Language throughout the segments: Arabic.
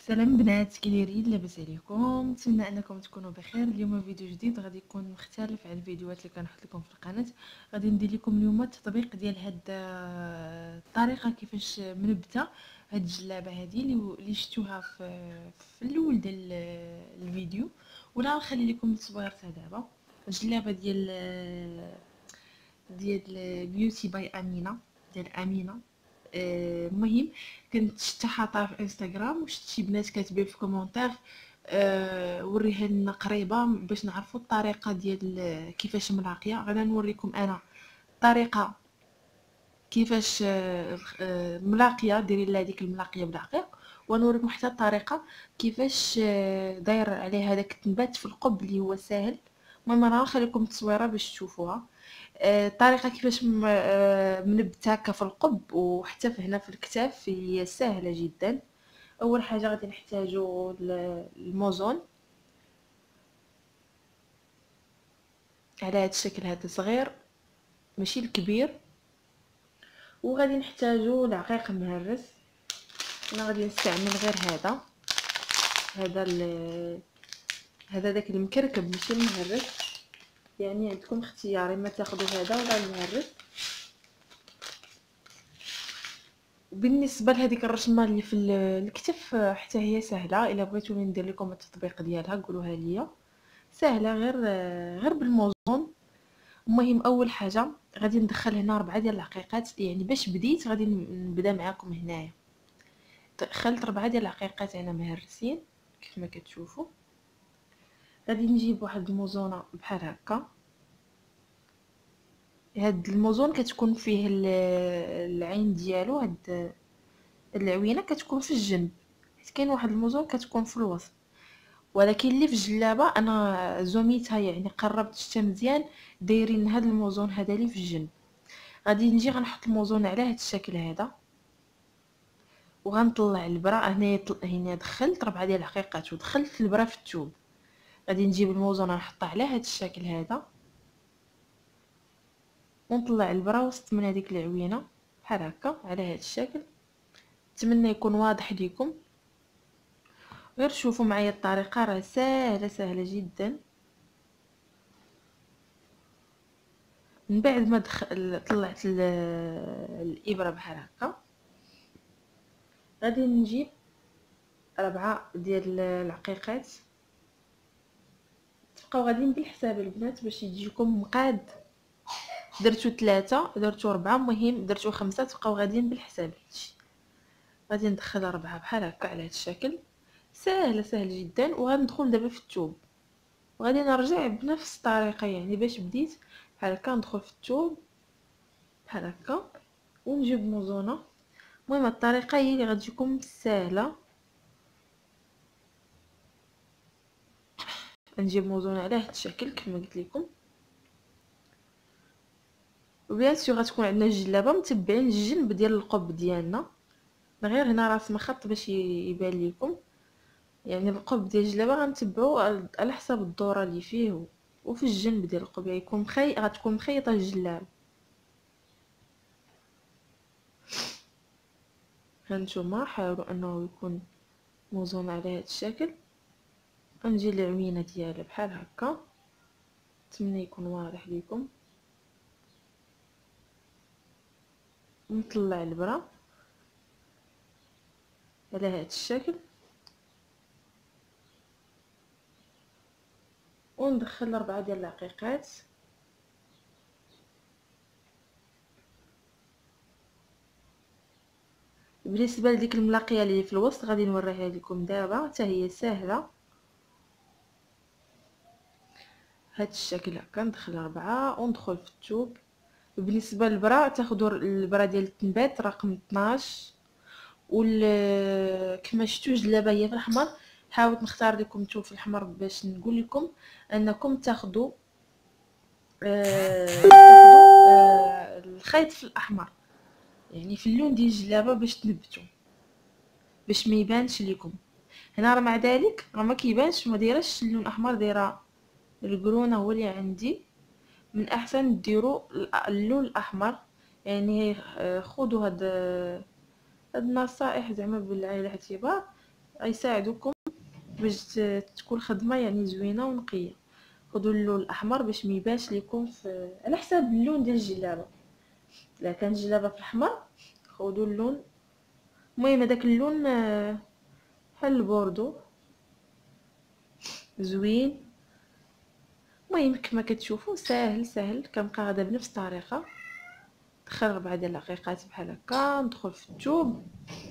سلام بنات، كي دايرين؟ لاباس عليكم؟ نتمنى انكم تكونوا بخير. اليوم فيديو جديد غادي يكون مختلف على الفيديوهات اللي كنحط لكم في القناه. غادي ندير لكم اليوم التطبيق ديال هاد الطريقه كيفاش منبته هاد الجلابه هذه اللي شفتوها في الاول ديال الفيديو، ولا نخلي لكم التصويرتها دابا. الجلابه ديال بيوتي باي امينه، ديال امينه. المهم كنت شفتها حاطاها في انستغرام، وشفت شي بنات كاتبين في كومونتير وريها لنا قريبه باش نعرفوا الطريقه ديال كيفاش ملاقيه. غادا نوريكم انا الطريقه كيفاش ملاقيه، ديري لها ديك الملاقيه بدقيق، ونوريكم حتى الطريقه كيفاش داير عليه هذاك التنبات في القب اللي هو ساهل. المهم انا نخليكم التصويره باش تشوفوها. الطريقه كيفاش منبت هكا في القب وحتى في هنا في الكتاف هي سهله جدا. اول حاجه غادي نحتاجو الموزون على هذا الشكل هذا صغير ماشي الكبير، وغادي نحتاجو العقيق مهرس. انا غادي نستعمل غير هذا داك المكركب ماشي المهرس، يعني عندكم اختيار، اما تاخذوا هذا ولا المهرس. بالنسبه لهذيك الرشمه اللي في الكتف حتى هي سهله، الا بغيتوني ندير لكم التطبيق ديالها قولوها ليا. سهله غير بالموزون. المهم اول حاجه غادي ندخل هنا 4 ديال العقيقات، يعني باش بديت غادي نبدا معاكم هنايا. دخلت 4 ديال العقيقات هنا مهرسين كيف ما كتشوفوا. غادي نجيب واحد الموزونه بحال هكا. هاد الموزون كتكون فيه العين ديالو، هاد العوينه كتكون في الجنب، حيت كاين واحد الموزون كتكون في الوسط، ولكن اللي في الجلابه انا زوميتها، يعني قربت شتا مزيان دايرين هاد الموزون هذا اللي في الجنب. غادي نجي غنحط الموزون على هاد الشكل هذا، وغنطلع البرا. هنا دخلت 4 ديال الحقيقات ودخلت البرا في الثوب. غادي نجيب الموزون نحطها على هاد الشكل هذا، ونطلع البرا وسط من هذيك العوينه بحال هكا على هاد الشكل. نتمنى يكون واضح ليكم، غير شوفوا معايا الطريقه راه سهله جدا. من بعد ما طلعت الابره بحال هكا، غادي نجيب 4 ديال العقيقات. تبقاو غاديين بالحساب البنات باش يجيكم مقاد. درتو 3 درتو 4 المهم درتو 5، تبقاو غاديين بالحساب. هادشي غادي ندخل 4 بحال هكا على هذا الشكل. سهل جدا. وغندخل دابا في الثوب، وغادي نرجع بنفس الطريقه، يعني باش بديت بحال هكا ندخل في الثوب بحال هكا ونجيب موزونه. المهم الطريقه هي اللي غتجيكم سهله. نجيب موزونه على هذا الشكل كما قلت لكم، وبيان سور غتكون عندنا الجلابه متبعين الجنب ديال القب ديالنا، غير هنا رسمه خط باش يبان لكم. يعني القب ديال الجلابه غنتبعو على حسب الدوره اللي فيه، وفي الجنب ديال القب يكون غتكون مخيطه الجلابه. هانتوما حاولوا انه يكون موزون على هذا الشكل. غنجي العوينه ديالها بحال هكا، نتمنى يكون واضح لكم. نطلع البرا على هذا الشكل، وندخل 4 ديال العقيقات. بالنسبه لديك الملاقيه اللي في الوسط غادي نوريها لكم دابا، حتى هي سهله. هاد الشكل هكا ندخل 4 وندخل في الثوب. بالنسبه للبرا تاخذوا البرا ديال التنبات رقم 12، كما شفتوا جلابه هي في الاحمر. حاولت نختار لكم الثوب في الاحمر باش نقول لكم انكم تاخذوا الخيط في الاحمر، يعني في اللون ديال الجلابه باش تنبتوا، باش ما يبانش لكم. هنا راه مع ذلك راه ما كيبانش، ما دايرهش اللون الاحمر، دايره القرونه هو اللي عندي. من احسن ديروا اللون الاحمر. يعني خذوا هاد النصائح زعما بالعين الاعتبار. غيساعدوكم باش تكون خدمه يعني زوينه ونقيه. خذوا اللون الاحمر باش ما يبانش لكم في على حساب اللون ديال الجلابه. الا كان الجلابه في الاحمر خذوا اللون، المهم هذاك اللون بحال البوردو زوين. المهم كما كتشوفوا ساهل ساهل. كنبقى غادا بنفس الطريقه، ندخل 4 ديال الدقيقات بحال هكا، ندخل في الثوب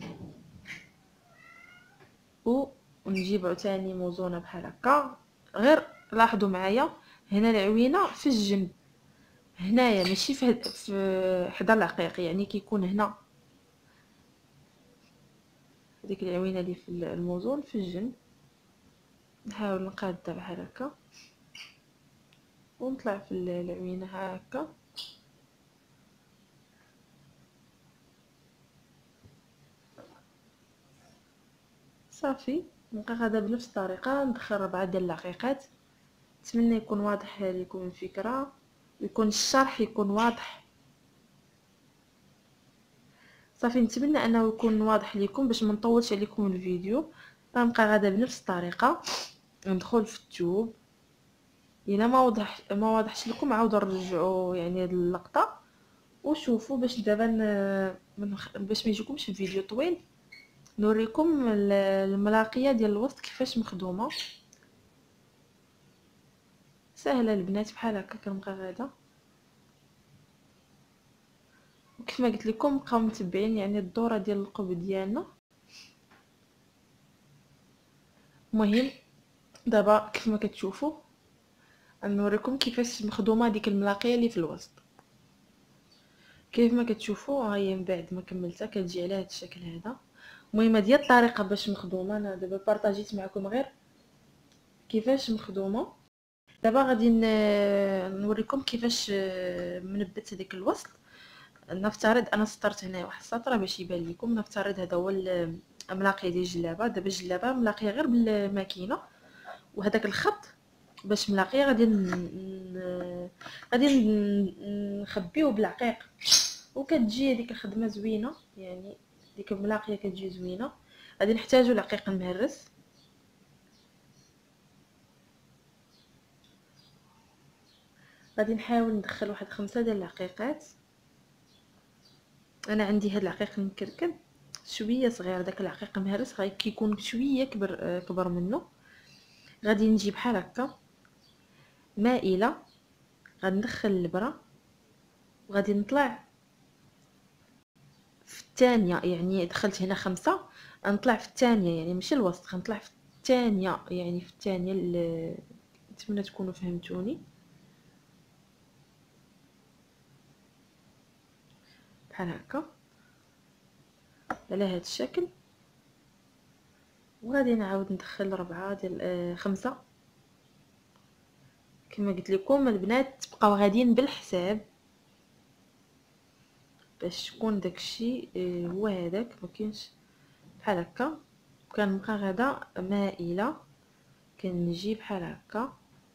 ونجيب عاوتاني موزونه بحال هكا. غير لاحظوا معايا هنا العوينه في الجنب هنايا، ماشي في حدا العقيق، يعني كيكون هنا ديك العوينه اللي في الموزون في الجنب. نحاول نقادها بحال هكا ونطلع في العوينه هكا. صافي نبقى غادا بنفس الطريقه، ندخل 4 ديال الدقيقات. نتمنى يكون واضح لكم الفكره، يكون الشرح يكون واضح. صافي نتمنى انه يكون واضح لكم باش ما نطولش عليكم الفيديو. غنبقى غادا بنفس الطريقه، ندخل في التوب. الا ما واضحش لكم عاودوا نرجعوا يعني هاد اللقطه وشوفوا باش دابا باش ما يجيكمش الفيديو طويل. نوريكم الملاقيه ديال الوسط كيفاش مخدومه. سهله البنات بحال هكا. كنبقى غادا وكيف ما قلت لكم بقاو متبعين يعني الدوره ديال القب ديالنا. المهم دابا كيف ما كتشوفوا نوريكم كيفاش مخدومه ديك الملاقيه اللي في الوسط. كيف ما كتشوفوا ها هي من بعد ما كملتها كتجي على هذا الشكل هذا. المهم هذه هي الطريقه باش مخدومه. انا دابا بارطاجيت معكم غير كيفاش مخدومه. دابا غادي نوريكم كيفاش منبت هذيك الوسط. نفترض انا سطرت هنا واحد السطره باش يبان لكم. نفترض هذا هو الملاقي ديال الجلابه. دابا الجلابه ملاقيه غير بالماكينه، وهذاك الخط باش ملاقيه غادي نخبيوه بالعقيق. وكتجي هذيك الخدمه زوينه، يعني ديك الملاقيه كتجي زوينه. غادي نحتاجو العقيق المهرس. غادي نحاول ندخل واحد 5 ديال العقيقات. انا عندي هاد العقيق المكركب شويه صغير، داك العقيق المهرس كيكون شويه كبر منه. غادي نجي بحال هكا مائله، غندخل الابره وغادي نطلع في الثانيه. يعني دخلت هنا 5، نطلع في الثانيه يعني ماشي الوسط، غنطلع في الثانيه يعني في الثانيه. نتمنى تكونوا فهمتوني. بحال هكا على هذا الشكل. وغادي نعاود ندخل 4 ديال 5. كما قلت لكم البنات تبقاو غاديين بالحساب باش تكون داكشي هو هذاك. ما كاينش بحال هكا. كنبقى غادا مائله، كنجي بحال هكا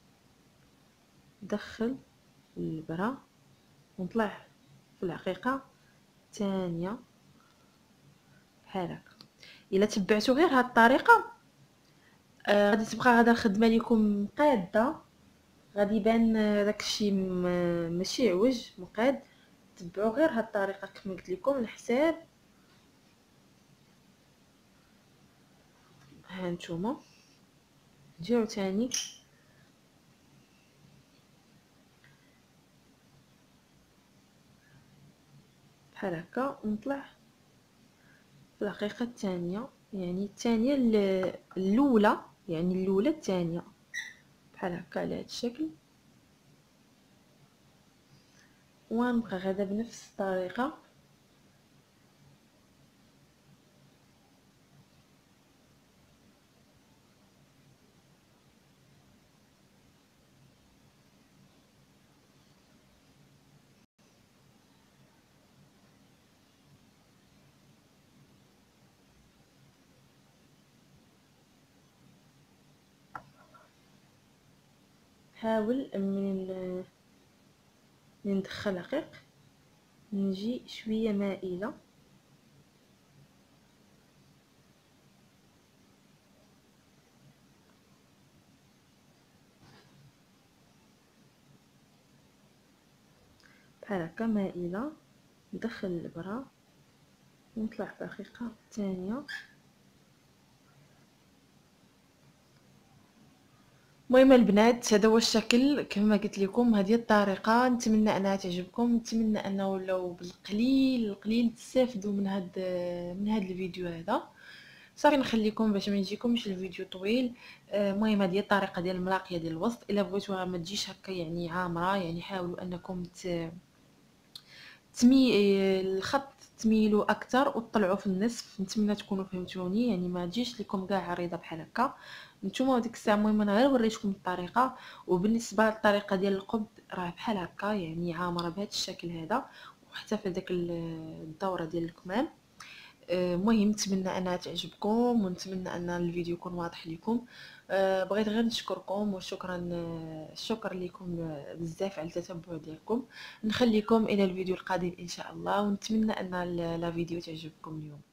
ندخل البره ونطلع في العقيقه الثانيه بحال هكا. الا تبعتوا غير هاد الطريقه غادي تبقى غادا الخدمه لكم قاده. غادي يبان داكشي ماشي عوج مقاد. تبعوا غير هاد الطريقه كما قلت لكم الحساب. ها نتوما جيو تاني بحال هكا ونطلع في الحقيقه الثانيه، يعني الثانيه الاولى، يعني الاولى الثانيه بحال هكا على هذا الشكل. ونبقى غادا بنفس الطريقه. حاول من ندخل رقيق نجي شويه مائله بحال هكا مائله، ندخل الابره ونطلع دقيقه ثانيه. المهم البنات هذا هو الشكل كما قلت لكم. هذه الطريقه نتمنى انها تعجبكم، نتمنى انه لو بالقليل القليل تستافدوا من هذا الفيديو هذا. صافي نخليكم باش ما يجيكمش الفيديو طويل. المهم هذه الطريقه ديال المراقيه ديال الوسط، الا بغيتوها ما تجيش هكا يعني عامره، يعني حاولوا انكم الخط تميلوا اكثر وتطلعوا في النصف. نتمنى تكونوا فهمتوني، يعني ما تجيش لكم كاع عريضه بحال هكا. نتوما ديك الساعه المهم انا غير وريتكم الطريقه. وبالنسبه للطريقه ديال القبض راه بحال هكا يعني عامره بهذا الشكل هذا، وحتى في داك الدوره ديال الكمام. المهم نتمنى انها تعجبكم، ونتمنى ان الفيديو يكون واضح لكم. بغيت غير نشكركم وشكرا، شكرا لكم بزاف على التتبع ديالكم. نخليكم الى الفيديو القادم ان شاء الله، ونتمنى ان لا فيديو تعجبكم اليوم.